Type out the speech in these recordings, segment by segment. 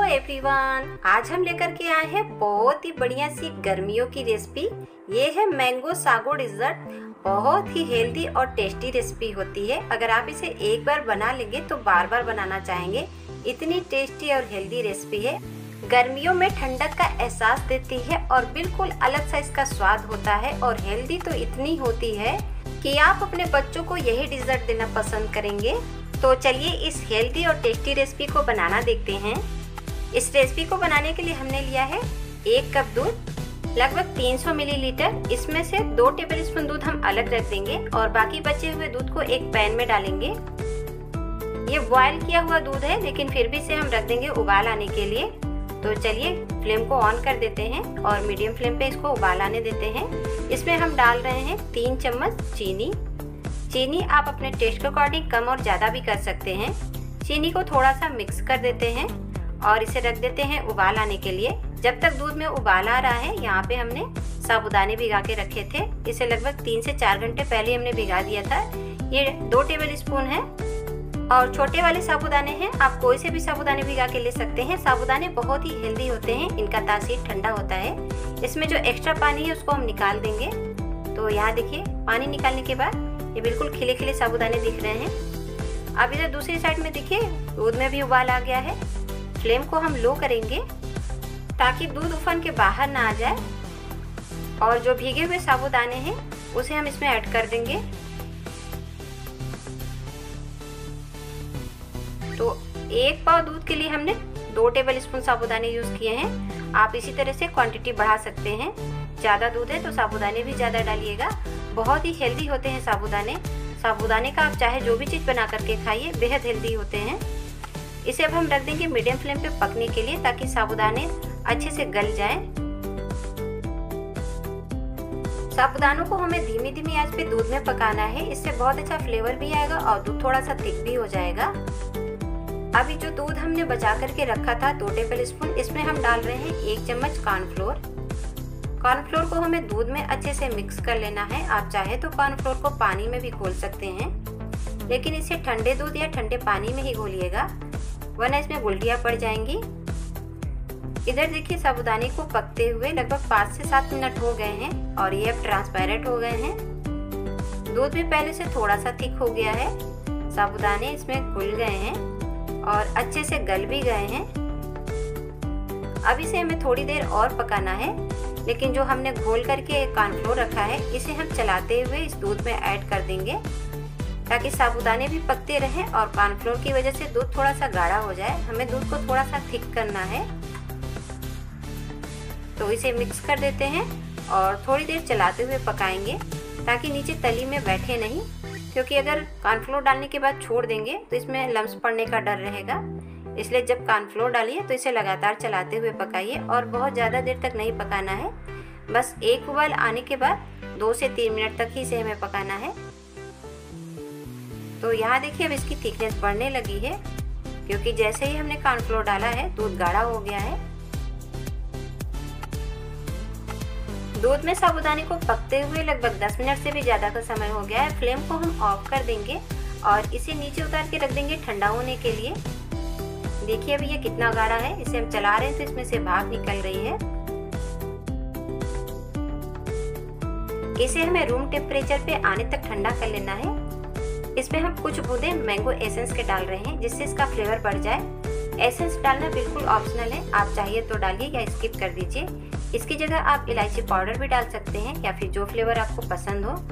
Everyone, आज हम लेकर के आए हैं बहुत ही बढ़िया सी गर्मियों की रेसिपी। ये है मैंगो सागो डिजर्ट। बहुत ही हेल्दी और टेस्टी रेसिपी होती है। अगर आप इसे एक बार बना लेंगे तो बार बार बनाना चाहेंगे। इतनी टेस्टी और हेल्दी रेसिपी है। गर्मियों में ठंडक का एहसास देती है और बिल्कुल अलग सा इसका स्वाद होता है और हेल्दी तो इतनी होती है कि आप अपने बच्चों को यही डिजर्ट देना पसंद करेंगे। तो चलिए इस हेल्दी और टेस्टी रेसिपी को बनाना देखते हैं। इस रेसिपी को बनाने के लिए हमने लिया है 1 कप दूध, लगभग 300 मिलीलीटर। इसमें से 2 टेबलस्पून दूध हम अलग रख देंगे और बाकी बचे हुए दूध को एक पैन में डालेंगे। ये बॉयल किया हुआ दूध है, लेकिन फिर भी इसे हम रख देंगे उबाल आने के लिए। तो चलिए फ्लेम को ऑन कर देते हैं और मीडियम फ्लेम पे इसको उबाल आने देते हैं। इसमें हम डाल रहे हैं 3 चम्मच चीनी। चीनी आप अपने टेस्ट के अकॉर्डिंग कम और ज़्यादा भी कर सकते हैं। चीनी को थोड़ा सा मिक्स कर देते हैं और इसे रख देते हैं उबाल आने के लिए। जब तक दूध में उबाल आ रहा है, यहाँ पे हमने साबूदाने भिगा के रखे थे। इसे लगभग 3 से 4 घंटे पहले हमने भिगा दिया था। ये 2 टेबल स्पून है और छोटे वाले साबूदाने हैं। आप कोई से भी साबूदाने भिगा के ले सकते हैं। साबूदाने बहुत ही हेल्दी होते हैं, इनका तासीर ठंडा होता है। इसमें जो एक्स्ट्रा पानी है उसको हम निकाल देंगे। तो यहाँ देखिए, पानी निकालने के बाद ये बिल्कुल खिले खिले साबूदाने दिख रहे हैं। अब इधर दूसरी साइड में देखिए, दूध में भी उबाल आ गया है। फ्लेम को हम लो करेंगे ताकि दूध उफन के बाहर ना आ जाए। और जो भीगे हुए साबूदाने हैं उसे हम इसमें ऐड कर देंगे। तो 1 पाव दूध के लिए हमने 2 टेबल स्पून साबूदाने यूज किए हैं। आप इसी तरह से क्वांटिटी बढ़ा सकते हैं। ज़्यादा दूध है तो साबूदाने भी ज़्यादा डालिएगा। बहुत ही हेल्दी होते हैं साबूदाने। साबूदाने का आप चाहे जो भी चीज़ बना करके खाइए, बेहद हेल्दी होते हैं। इसे अब हम रख देंगे मीडियम फ्लेम पे पकने के लिए, ताकि साबूदाने अच्छे से गल जाएं। साबूदानों को हमें धीमी धीमी आंच पे दूध में पकाना है। इससे बहुत अच्छा फ्लेवर भी आएगा और दूध थोड़ा सा थिक भी हो जाएगा। अभी जो दूध हमने बचा करके रखा था 2 टेबल स्पून, इसमें हम डाल रहे हैं 1 चम्मच कॉर्नफ्लोर। कॉर्नफ्लोर को हमें दूध में अच्छे से मिक्स कर लेना है। आप चाहे तो कॉर्नफ्लोर को पानी में भी घोल सकते हैं, लेकिन इसे ठंडे दूध या ठंडे पानी में ही घोलिएगा, वरना इसमें उल्टियाँ पड़ जाएंगी। इधर देखिए, साबूदाने को पकते हुए लगभग 5 से 7 मिनट हो गए हैं और ये अब ट्रांसपेरेंट हो गए हैं। दूध भी पहले से थोड़ा सा थिक हो गया है। साबूदाने इसमें घुल गए हैं और अच्छे से गल भी गए हैं। अब इसे हमें थोड़ी देर और पकाना है, लेकिन जो हमने घोल करके कॉर्नफ्लोर रखा है, इसे हम चलाते हुए इस दूध में ऐड कर देंगे, ताकि साबूदाने भी पकते रहें और कॉर्नफ्लोर की वजह से दूध थोड़ा सा गाढ़ा हो जाए। हमें दूध को थोड़ा सा थिक करना है। तो इसे मिक्स कर देते हैं और थोड़ी देर चलाते हुए पकाएंगे, ताकि नीचे तली में बैठे नहीं, क्योंकि अगर कॉर्नफ्लोर डालने के बाद छोड़ देंगे तो इसमें लम्स पड़ने का डर रहेगा। इसलिए जब कॉर्नफ्लोर डालिए तो इसे लगातार चलाते हुए पकाइए और बहुत ज़्यादा देर तक नहीं पकाना है। बस एक उबाल आने के बाद 2 से 3 मिनट तक ही इसे हमें पकाना है। तो यहाँ देखिए, अब इसकी थिकनेस बढ़ने लगी है, क्योंकि जैसे ही हमने कॉर्नफ्लोर डाला है दूध गाढ़ा हो गया है। दूध में साबूदाने को पकते हुए लगभग 10 मिनट से भी ज़्यादा का समय हो गया है। फ्लेम को हम ऑफ कर देंगे और इसे नीचे उतार के रख देंगे ठंडा होने के लिए। देखिए अभी ये कितना गाढ़ा है। इसे हम चला रहे हैं तो इसमें से भाप निकल रही है। इसे हमें रूम टेम्परेचर पे आने तक ठंडा कर लेना है। इसमें हम कुछ बूंदे मैंगो एसेंस के डाल रहे हैं, जिससे इसका फ्लेवर बढ़ जाए। एसेंस डालना बिल्कुल ऑप्शनल है, आप चाहिए तो डालिए या स्किप कर दीजिए। इसकी जगह आप इलायची पाउडर भी डाल सकते हैं, या फिर जो फ्लेवर आपको पसंद हो।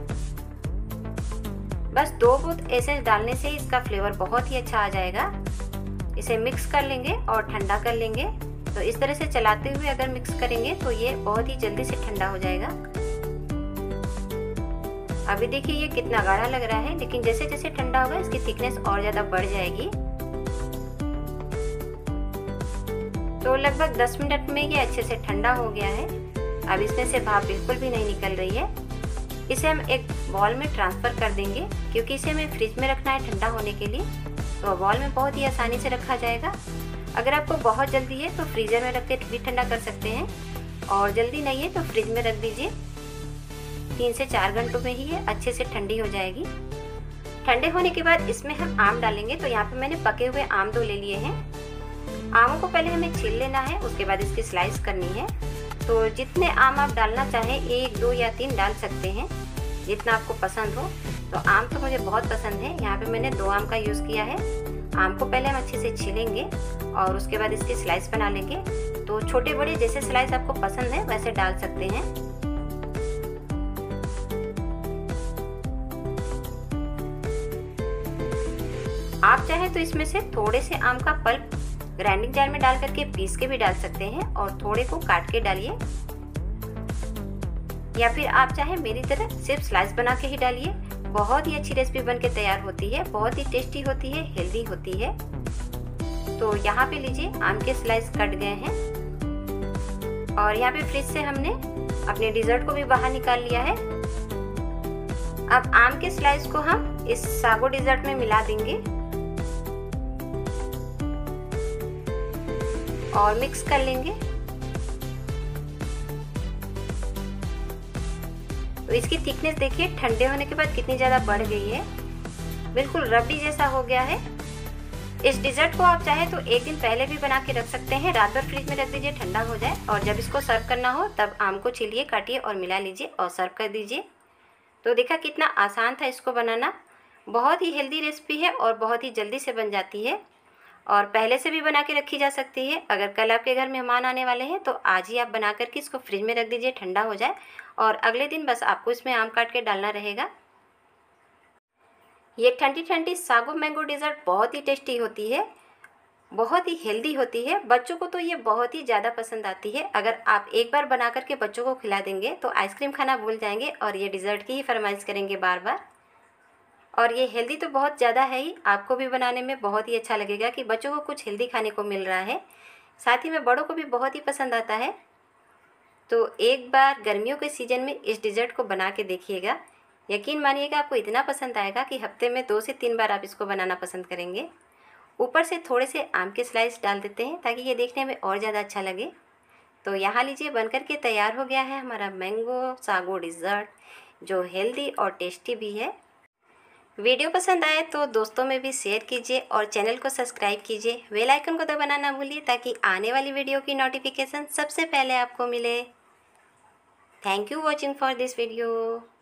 बस 2 बूंद एसेंस डालने से इसका फ्लेवर बहुत ही अच्छा आ जाएगा। इसे मिक्स कर लेंगे और ठंडा कर लेंगे। तो इस तरह से चलाते हुए अगर मिक्स करेंगे तो ये बहुत ही जल्दी से ठंडा हो जाएगा। अभी देखिए ये कितना गाढ़ा लग रहा है, लेकिन जैसे जैसे ठंडा होगा इसकी थिकनेस और ज़्यादा बढ़ जाएगी। तो लगभग 10 मिनट में ये अच्छे से ठंडा हो गया है। अब इसमें से भाप बिल्कुल भी नहीं निकल रही है। इसे हम एक बॉल में ट्रांसफ़र कर देंगे, क्योंकि इसे हमें फ्रिज में रखना है ठंडा होने के लिए। तो बॉल में बहुत ही आसानी से रखा जाएगा। अगर आपको बहुत जल्दी है तो फ्रीज़र में रख के भी ठंडा कर सकते हैं, और जल्दी नहीं है तो फ्रिज में रख दीजिए। 3 से 4 घंटों में ही ये अच्छे से ठंडी हो जाएगी। ठंडे होने के बाद इसमें हम आम डालेंगे। तो यहाँ पे मैंने पके हुए आम 2 ले लिए हैं। आमों को पहले हमें छील लेना है, उसके बाद इसकी स्लाइस करनी है। तो जितने आम आप डालना चाहें, 1, 2 या 3 डाल सकते हैं, जितना आपको पसंद हो। तो आम तो मुझे बहुत पसंद है, यहाँ पे मैंने 2 आम का यूज़ किया है। आम को पहले हम अच्छे से छीलेंगे और उसके बाद इसकी स्लाइस बना लेंगे। तो छोटे बड़े जैसे स्लाइस आपको पसंद है वैसे डाल सकते हैं। आप चाहे तो इसमें से थोड़े से आम का पल्प ग्राइंडिंग जार में डाल करके पीस के भी डाल सकते हैं और थोड़े को काट के डालिए, या फिर आप चाहे मेरी तरह सिर्फ स्लाइस बना के ही डालिए। बहुत ही अच्छी रेसिपी बनके तैयार होती है, बहुत ही टेस्टी होती है, हेल्दी होती है। तो यहाँ पे लीजिए आम के स्लाइस कट गए हैं और यहाँ पे फ्रिज से हमने अपने डिजर्ट को भी बाहर निकाल लिया है। अब आम के स्लाइस को हम इस सागो डिजर्ट में मिला देंगे और मिक्स कर लेंगे। तो इसकी थिकनेस देखिए ठंडे होने के बाद कितनी ज़्यादा बढ़ गई है, बिल्कुल रबड़ी जैसा हो गया है। इस डिज़र्ट को आप चाहे तो एक दिन पहले भी बना के रख सकते हैं, रात भर फ्रिज में रख दीजिए ठंडा हो जाए, और जब इसको सर्व करना हो तब आम को छीलिए, काटिए और मिला लीजिए और सर्व कर दीजिए। तो देखा कितना आसान था इसको बनाना। बहुत ही हेल्दी रेसिपी है और बहुत ही जल्दी से बन जाती है और पहले से भी बना के रखी जा सकती है। अगर कल आपके घर मेहमान आने वाले हैं तो आज ही आप बना करके इसको फ्रिज में रख दीजिए, ठंडा हो जाए, और अगले दिन बस आपको इसमें आम काट के डालना रहेगा। ये ठंडी ठंडी सागो मैंगो डिज़र्ट बहुत ही टेस्टी होती है, बहुत ही हेल्दी होती है। बच्चों को तो ये बहुत ही ज़्यादा पसंद आती है। अगर आप एक बार बना करके बच्चों को खिला देंगे तो आइसक्रीम खाना भूल जाएंगे और ये डिज़र्ट की ही फरमाइश करेंगे बार बार। और ये हेल्दी तो बहुत ज़्यादा है ही, आपको भी बनाने में बहुत ही अच्छा लगेगा कि बच्चों को कुछ हेल्दी खाने को मिल रहा है, साथ ही में बड़ों को भी बहुत ही पसंद आता है। तो एक बार गर्मियों के सीज़न में इस डिज़र्ट को बना के देखिएगा, यकीन मानिएगा आपको इतना पसंद आएगा कि हफ्ते में 2 से 3 बार आप इसको बनाना पसंद करेंगे। ऊपर से थोड़े से आम के स्लाइस डाल देते हैं ताकि ये देखने में और ज़्यादा अच्छा लगे। तो यहाँ लीजिए बनकर के तैयार हो गया है हमारा मैंगो सागो डिज़र्ट, जो हेल्दी और टेस्टी भी है। वीडियो पसंद आए तो दोस्तों में भी शेयर कीजिए और चैनल को सब्सक्राइब कीजिए। बेल आइकन को दबाना ना भूलिए ताकि आने वाली वीडियो की नोटिफिकेशन सबसे पहले आपको मिले। Thank you watching for this video.